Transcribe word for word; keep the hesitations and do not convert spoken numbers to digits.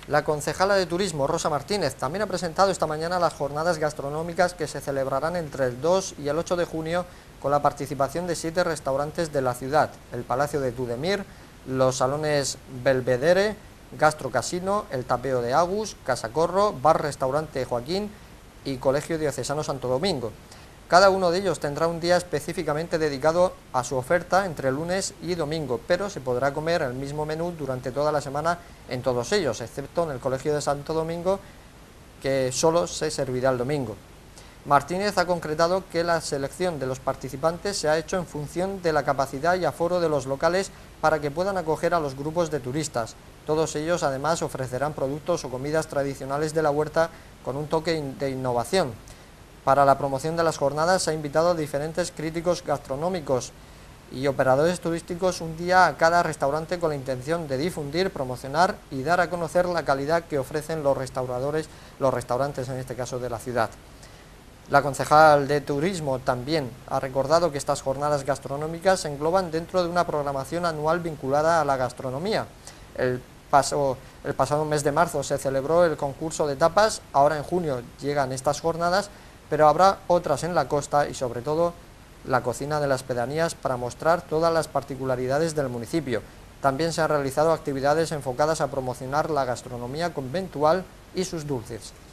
La concejala de Turismo, Rosa Martínez, también ha presentado esta mañana las jornadas gastronómicas que se celebrarán entre el dos y el ocho de junio con la participación de siete restaurantes de la ciudad: el Palacio de Tudemir, los Salones Belvedere, Gastro Casino, el Tapeo de Agus, Casa Corro, Bar Restaurante Joaquín y Colegio Diocesano Santo Domingo. Cada uno de ellos tendrá un día específicamente dedicado a su oferta entre lunes y domingo, pero se podrá comer el mismo menú durante toda la semana en todos ellos, excepto en el Colegio de Santo Domingo, que solo se servirá el domingo. Martínez ha concretado que la selección de los participantes se ha hecho en función de la capacidad y aforo de los locales para que puedan acoger a los grupos de turistas. Todos ellos además ofrecerán productos o comidas tradicionales de la huerta con un toque de innovación. Para la promoción de las jornadas se ha invitado a diferentes críticos gastronómicos y operadores turísticos un día a cada restaurante con la intención de difundir, promocionar y dar a conocer la calidad que ofrecen los restauradores, los restaurantes en este caso de la ciudad. La concejal de Turismo también ha recordado que estas jornadas gastronómicas se engloban dentro de una programación anual vinculada a la gastronomía. El, paso, el pasado mes de marzo se celebró el concurso de tapas, ahora en junio llegan estas jornadas, pero habrá otras en la costa y sobre todo la cocina de las pedanías para mostrar todas las particularidades del municipio. También se han realizado actividades enfocadas a promocionar la gastronomía conventual y sus dulces.